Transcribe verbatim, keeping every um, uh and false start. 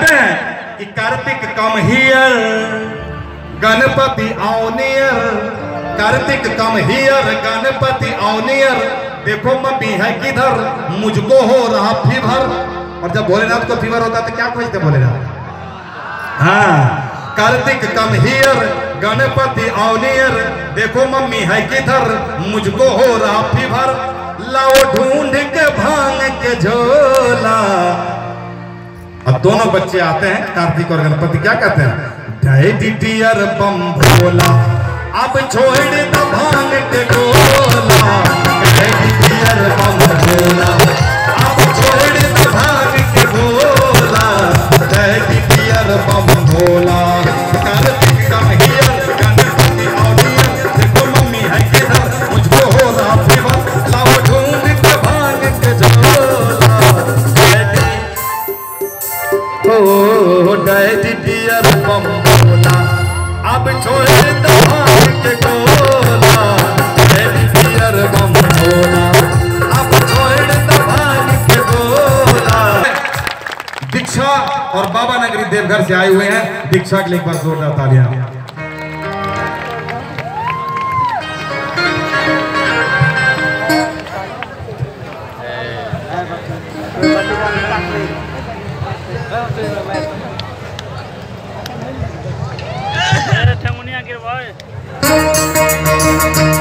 कहते हैं कि कार्तिक कम हियर गणपति ऑनियर, कार्तिक कम हियर गणपति ऑनियर, देखो मम्मी है किधर मुझको हो रहा फीवर। और जब भोलेनाथ को फीवर होता तो क्या खोजते भोलेनाथ? हाँ, कार्तिक कम हियर गणपति ऑनियर, देखो मम्मी है किधर मुझको हो रहा फीवर। लाओ ढूंढ के भांग के झोला। अब दोनों बच्चे आते हैं, कार्तिक और गणपति, क्या कहते हैं? डैडी डियर बम भोला अब छोड़ दो भांग के गोला, डैडी डियर बम भोला अब छोड़ दो भांग के गोला, daddy dear Bam Bhola. Kartik come here Ganpati ऑनियर, देखो मम्मी है किधर मुझको हो रहा फीवर। लाओ ढूंढ के भांग के झोला, daddy oh daddy dear Bam Bhola अब छोड़ दो भांग के गोला, डैडी डियर बम भोला अब छोड़ दो भांग के गोला। दीक्षा और बाबा नगरी देवघर से आए हुए हैं, दीक्षा के लिए एक बार जोरदार तालियां। ठेंगुनिया के भाई